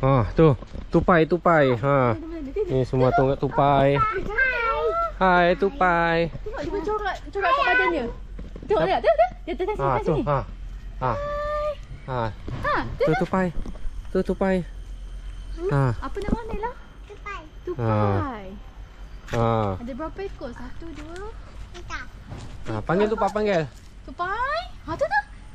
Ha, tu. Tupai. Ha. Ni semua tengok tupai. Hai tupai. Tengok dia corak kat badan dia. Tengok dia. Dia tetas kat Tu. sini. Ha. Tu Tupai. Tu tupai. Ha. Apa nama Nela? Tupai. Ha. Ada berapa ekor? 1, 2. Ha, panggil tupai panggil. Tupai. Tu.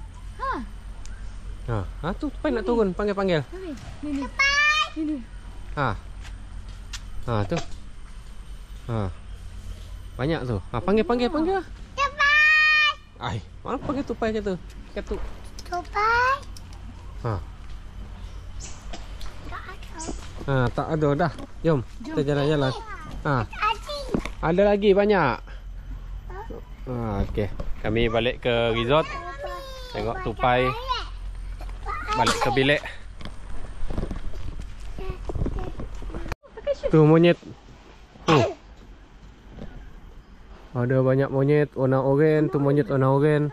Ha, tu tupai nak turun, panggil. Ni. Ni. Ha. Ha, tu. Ha. Banyak tu. Ha, panggil. Tupai. Ai, mana panggil tupai macam tu? Katuk. Tupai. Ha. Ha, tak ada dah. Jom, kita jalan-jalan. Ha. Ada lagi banyak. Ha, okey. Kami balik ke resort. Tengok tupai. Balik ke bilik. Tu monyet. Ada banyak monyet warna oranye. Tu monyet warna oranye.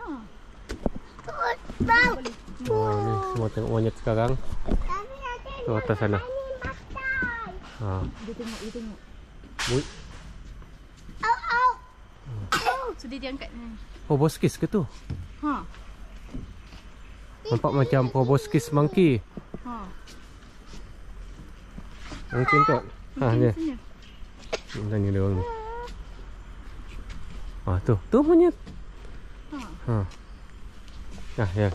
Oh, ni semua tengok monyet sekarang. Tu atas sana. Ha. Dia tengok. Mui. So dia angkat ni. Proboscis ke tu? Ha. Nampak macam proboscis monkey. Mungkin tu. Ha, ni. Tanya dia orang ni. Ha, tu monyet. Ha. Ya.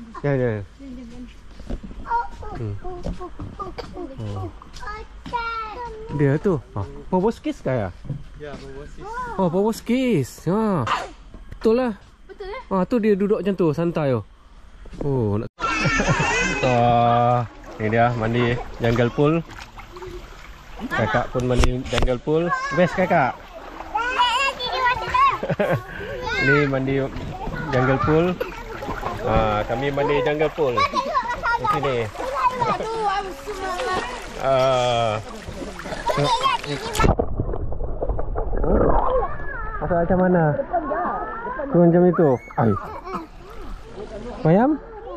Dia tu. Ha, proboscis ke ya? Ya, proboscis. Oh, proboscis. Ha. Betul lah. Betul eh? Ha, tu dia duduk macam tu, santai tu. Oh, nak. Ni dia mandi jungle pool. Kakak pun mandi jungle pool. Best kakak. Ni mandi jungle pool. Ha, kami mandi jungle pool. Di sini. Asal macam mana? Tu macam itu. Ai. Mayam?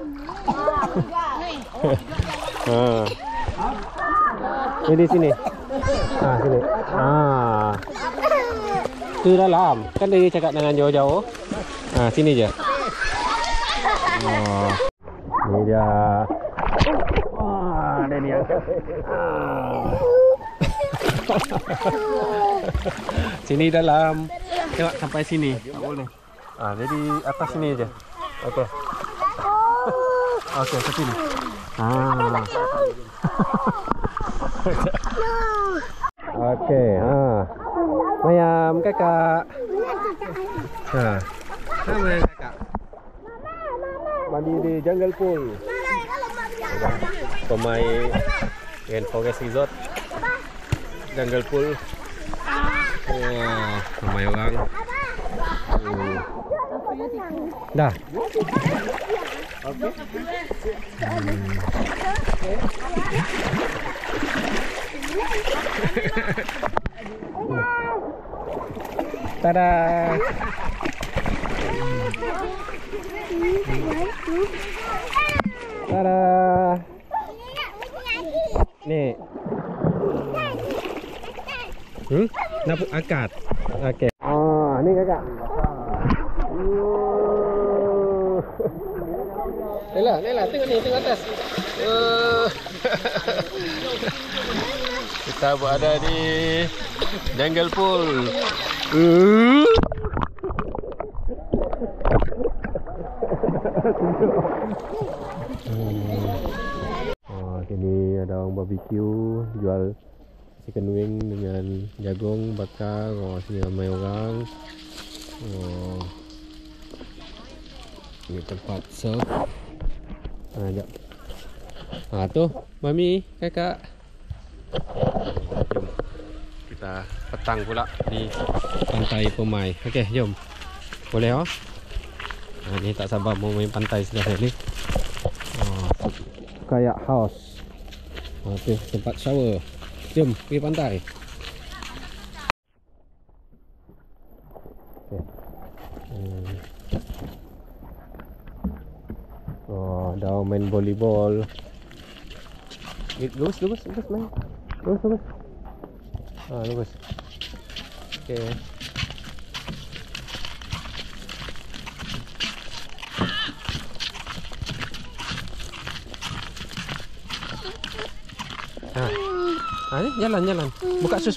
Ha. Ni di sini. Ha, sini. Ha. Tu dalam. Kan dia cakap jangan jauh-jauh. Ha, sini je. Oh. Ni dia. Wah, ada dia. Sini dalam. Tengok sampai sini. Tak boleh. Ah, jadi atas sini je. Okey. Okey, ke sini. Okey, Mayam kakak. Mayam kakak. Mandi di jungle pool. Pemain Rainforest Resort. Jungle pool. Wah, ramai orang. Dah. Tada. Tada. Ni. Nak angkat. Okey. Oh, ni kakak. Nela, tengok ni, tengok atas. Kita berada di jungle pool. Oh, sini ada orang barbecue, jual chicken wing dengan jagung bakar. Oh, sini ramai orang. Oh, ini tempat serve. Jap. Tu mami, kakak. Jom. Kita petang pula di pantai Permai. Okey, jom. Boleh oh? Ni tak sabar mau main pantai sebelah ni. Kayak house. Tu tempat shower. Jom pergi pantai. Ada main volleyball. Lurus main. Lurus. Lurus. Okey. Ni jalan. Buka sus.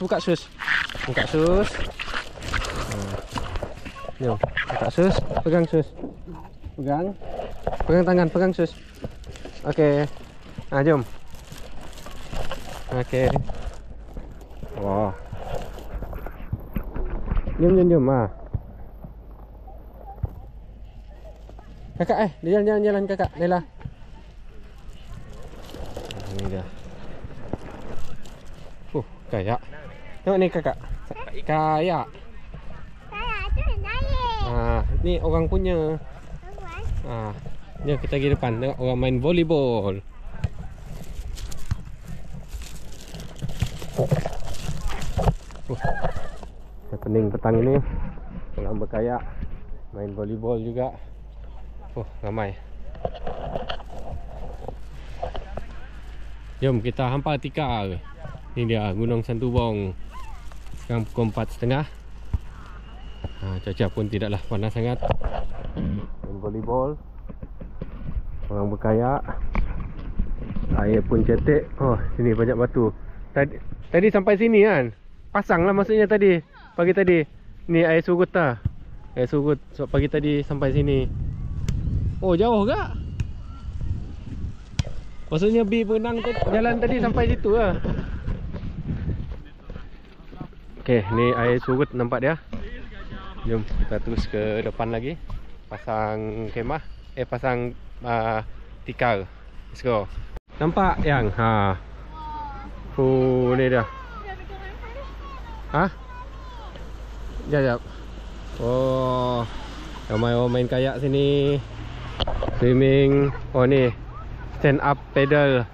Jom, buka sus, pegang sus. Pegang tangan, pegang sus. Okey. Jom. Okey. Wah. Jom. Kakak dia jalan kakak, Lela. Ini dia. Kayak. Tengok ni kakak. Kayak. Ni orang punya. Ni kita pergi depan tengok orang main volleyball. Pening petang ini orang berkayak main volleyball juga. Ramai. Jom kita hampa tikar. Ini dia Gunung Santubong. Sekarang pukul 4.30. Cuaca pun tidaklah panas sangat. Main volleyball. Orang berkayak. Air pun cetek. Sini banyak batu. Tadi sampai sini kan. Pasang lah maksudnya tadi. Pagi tadi. Ni air surut lah. Air surut sebab pagi tadi sampai sini. Jauh tak? Maksudnya B berenang jalan tadi sampai situ lah. Okey, ni air surut nampak dia. Jom kita terus ke depan lagi. Pasang kemah. Pasang tikar. Let's go. Nampak yang? Ni dia. Jap. Ramai orang main kayak sini. Swimming. Ni stand up paddle.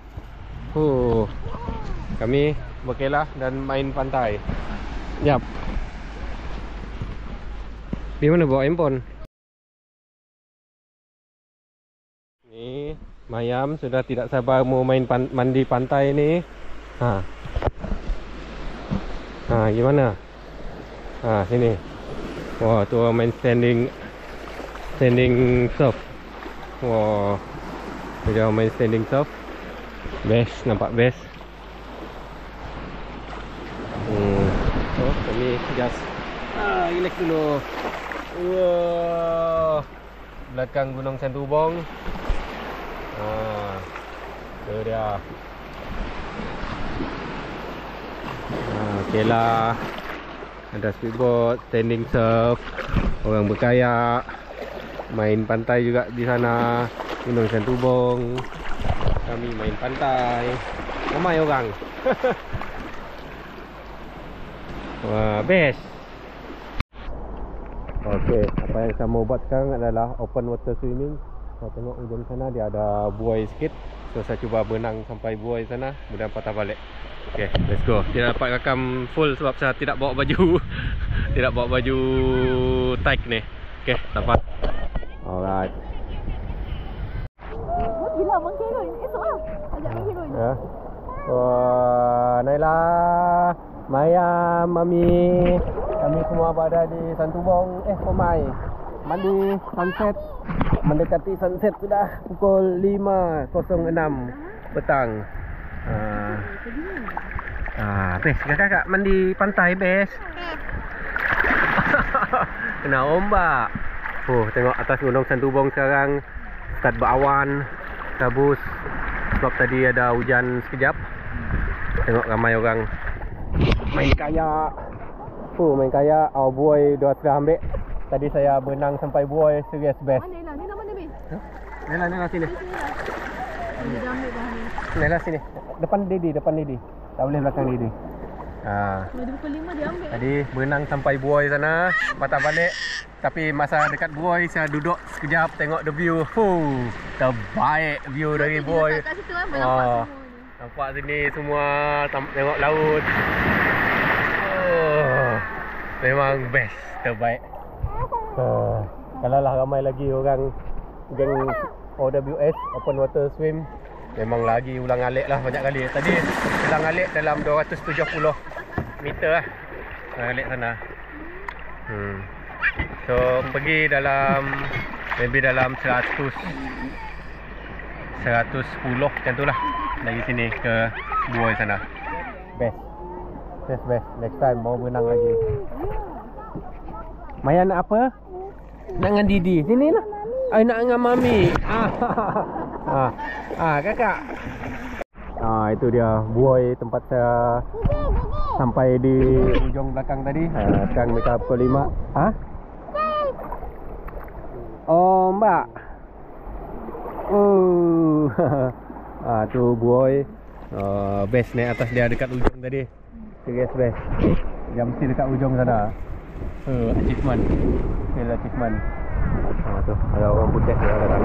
Kami berkelah dan main pantai. Jap. Di mana bawa handphone? Ni Mayam sudah tidak sabar mau main mandi pantai ni. Gimana? Sini. Wah, tu orang main standing surf. Wah. Dia orang main standing surf. Best, nampak best. Kami just relax dulu. Belakang Gunung Santubong. Itu dia. Okey lah. Ada speedboat, standing surf, orang berkayak, main pantai juga di sana. Gunung Santubong. Kami main pantai. Ramai orang. Wah, best. Okey, apa yang saya mau buat sekarang adalah open water swimming. Saya tengok ujung sana dia ada buai sikit. So saya cuba berenang sampai buai sana, kemudian patah balik. Okey, let's go. Tidak dapat rakam full sebab saya tidak bawa baju. Tidak bawa baju tight ni. Okey, dapat. Alright. Gila mangkir tu. Esok lah. Ajak mangkir tu. Naila, Maya, Mami, kami semua berada di Santubong, Komai. Mandi sunset. Mendekati sunset sudah pukul 5.06 petang. Best kakak mandi pantai best. Kena ombak. Tengok atas Gunung Santubong sekarang start berawan, kabus sebab tadi ada hujan sekejap. Tengok ramai orang main kayak. Main kayak. Buai dah sudah ambil. Tadi saya berenang sampai buai, serius best. Mana Nela? Nela mana best? Nela sini. Dia dah ambil dah ni. Nela sini. Depan Didi. Tak boleh belakang Didi. Dia pukul 5 dia ambil. Tadi berenang sampai buai sana, patah balik. Tapi masa dekat buai saya duduk sekejap tengok the view. Terbaik view dari buai. Kat situ kan nampak semua ni. Nampak sini semua, tengok laut. Memang best, terbaik. Kalau lah ramai lagi orang geng OWS Open Water Swim Memang lagi ulang alik lah banyak kali. Tadi ulang alik dalam 270 meter lah. Ulang alik sana. So pergi dalam maybe dalam 110 macam tu lah. Dari sini ke Buoy sana. Best. Best. Next time mau berenang lagi. Maya nak apa? Nak dengan Didi. Sini lah. Nak dengan Mami. Kakak. Itu dia Buoy tempat saya sampai di ujung belakang tadi. Sekarang mereka pukul 5. Oh, Mbak. Tu Buoy. Base naik atas dia dekat ujung tadi. Serius base. Dia mesti dekat ujung sana. Achievement. Fail achievement. Tu ada orang budak dia datang.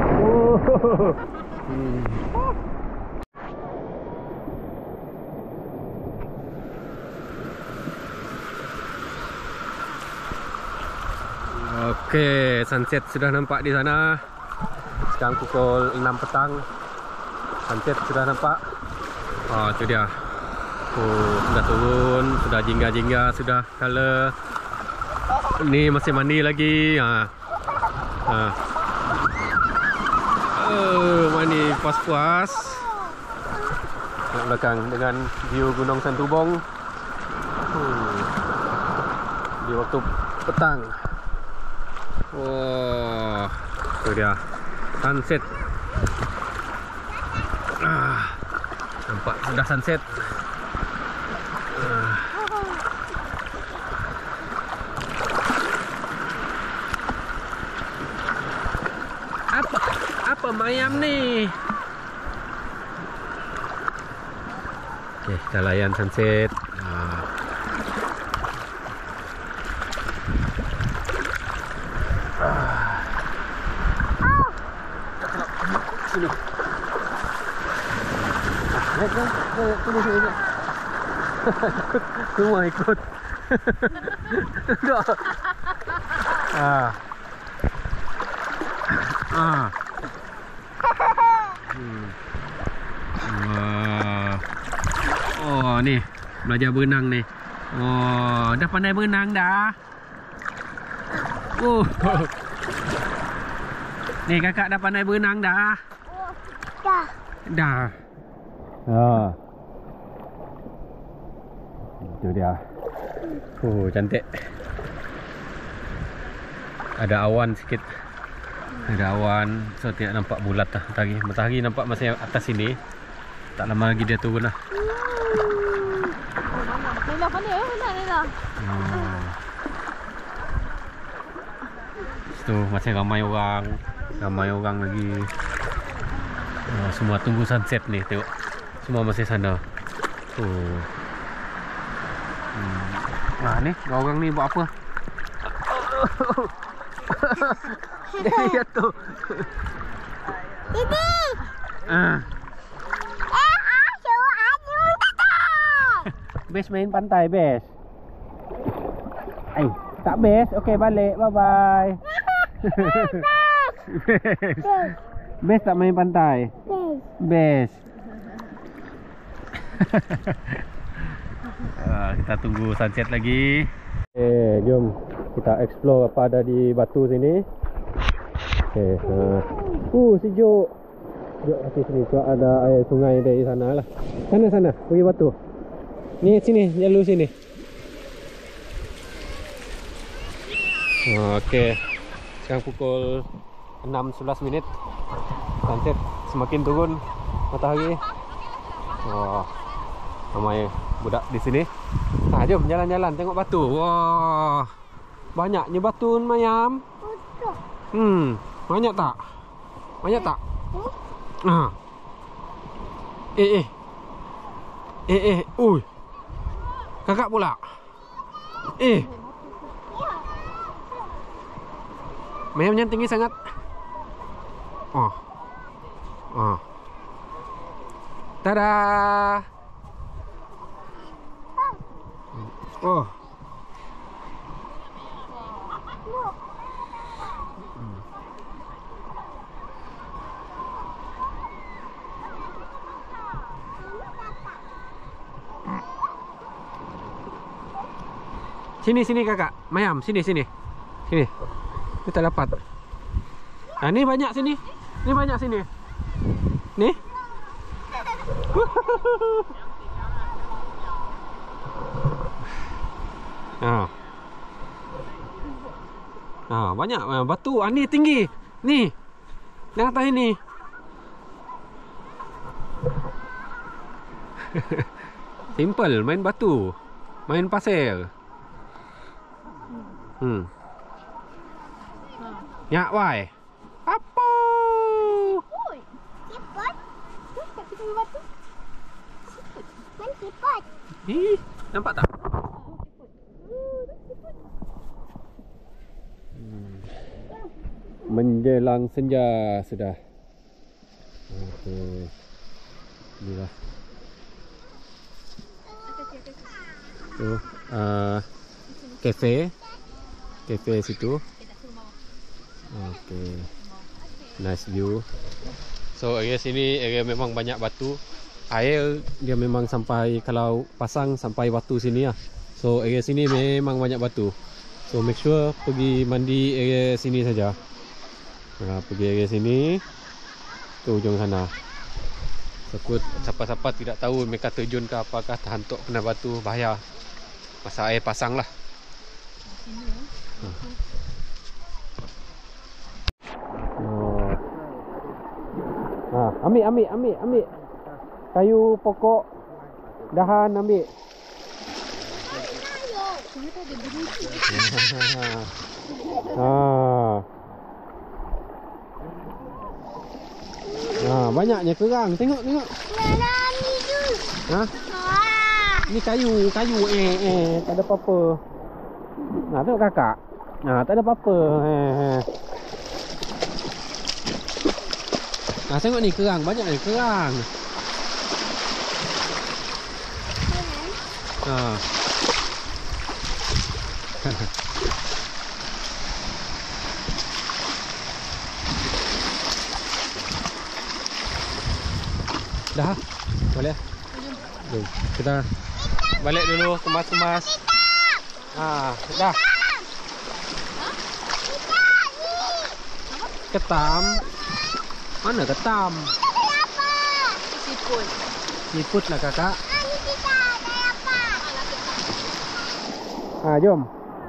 Okey, sunset sudah nampak di sana. Sekarang pukul 6 petang. Sunset sudah nampak. Itu dia. Sudah turun, sudah jingga-jingga, sudah color. Ni masih mandi lagi. Mandi puas-puas. Kat belakang dengan view Gunung Santubong. Di waktu petang. Itu dia sunset. Nampak sudah sunset. Apa mayam ni? Okey, kita layan sunset. Sini. Sini. Semua ikut. Ni belajar berenang ni. Dah pandai berenang dah. Ni kakak dah pandai berenang dah. Dah. Itu dia. Cantik. Ada awan sikit. Ada awan. So tidak nampak bulat lah matahari. Matahari nampak masih atas sini. Tak lama lagi dia turun lah. Nila pandai Nila. Situ masih ramai orang. Ramai orang lagi. Semua tunggu sunset ni. Tengok. Semua masih sana. Ni orang ni buat apa? Dia tu. Didi. Bes main pantai, Bes. Tak Bes. Okey, balik. Bye-bye. Bes. Bes tak main pantai. Bes. Kita tunggu sunset lagi. Jom kita explore apa ada di batu sini. Sejuk. Jom ke sini. So ada air sungai dari sana lah. Sana pergi batu. Ni sini, jalur sini. Okey. Sekarang pukul 6.11 minit. Sunset semakin turun matahari. Ramai budak di sini. Jom jalan-jalan tengok batu. Wah. Banyaknya batu mayam. Banyak tak? Banyak tak? Ui. Kakak pula. Mayamnya tinggi sangat. Tada. Sini kakak. Mayam, sini. Sini. Ini tak dapat. Ah, ni banyak sini. Ni banyak sini. Ni. Banyak batu. Ni tinggi. Ni. Yang atas ini. Simple, main batu. Main pasir. Nyak wai. Apa? Oi. Siput. Tak kita batu. Main siput. Ih, nampak tak? Menjelang senja sudah. Okey. Inilah. Tu, kafe situ. Okey. Nice view. So area sini area memang banyak batu. Air dia memang sampai, kalau pasang sampai batu sini lah. So area sini memang banyak batu. So make sure pergi mandi area sini saja. Pergi area sini. Tu ujung sana. Takut siapa-siapa tidak tahu mereka terjun ke apakah terhantuk kena batu, bahaya. Masa air pasang lah. Ambil. Kayu pokok dahan ambil. Banyaknya kerang. Tengok. Nah, ni tu. Ni kayu. Tak ada apa-apa. Tengok kakak. Tak ada apa-apa. Tengok ni kerang. Banyaknya kerang. Dah, boleh. Jom, kita balik dulu, kemas-kemas. Dah. Ketam. Mana ketam? Apa? Siput. Siput lah kakak. Ni kita ada apa? Jom.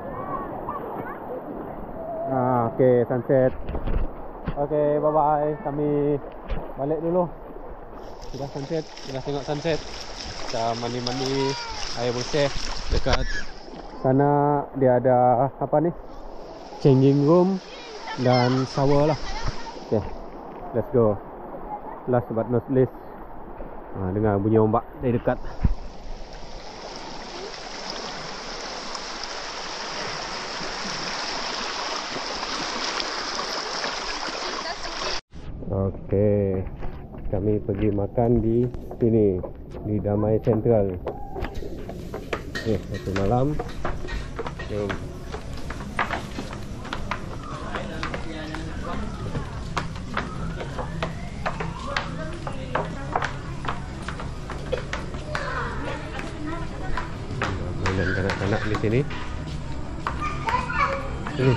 Okey, sunset. Okey, bye-bye. Kami balik dulu. Sudah sunset, sudah tengok sunset. Kita mandi-mandi air bersih. Dekat sana dia ada apa ni? Changing room dan shower lah. Okay, let's go. Last but not least, dengar bunyi ombak dari dekat. Okey, kami pergi makan di sini, di Damai Central. Satu malam. Jom. Mainan kanak-kanak di sini. Ini.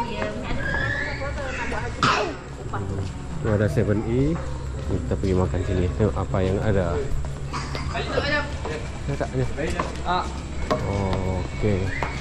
Ini ada 7E. Kita pergi makan sini. Tengok apa yang ada. Kakaknya. Okey.